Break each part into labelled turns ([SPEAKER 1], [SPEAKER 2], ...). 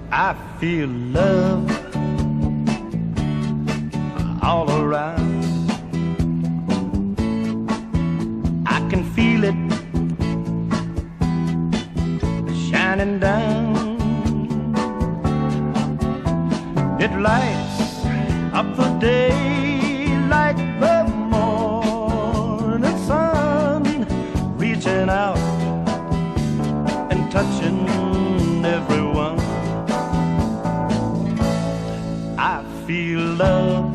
[SPEAKER 1] I feel love all around. I can feel it shining down. It lights up the day like the morning sun, reaching out and touching everyone. I feel love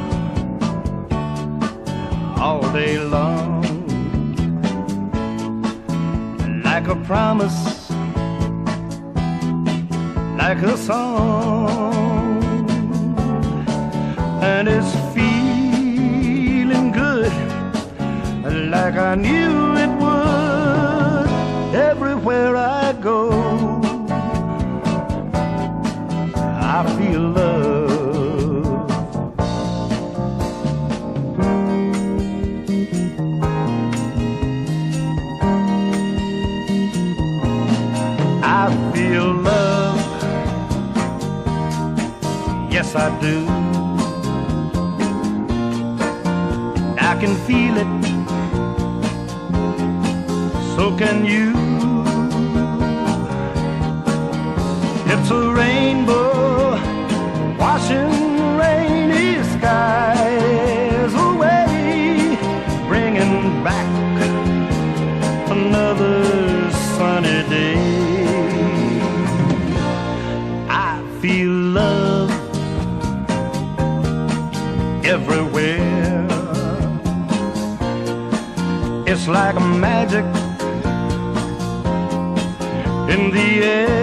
[SPEAKER 1] all day long, like a promise, like a song, and it's feeling good, like I knew it would. Everywhere I go, I feel love. I feel love, yes I do. I can feel it, so can you. It's a rainbow washing rainy skies away, bringing back another sunny day. I feel love everywhere. It's like magic in the air.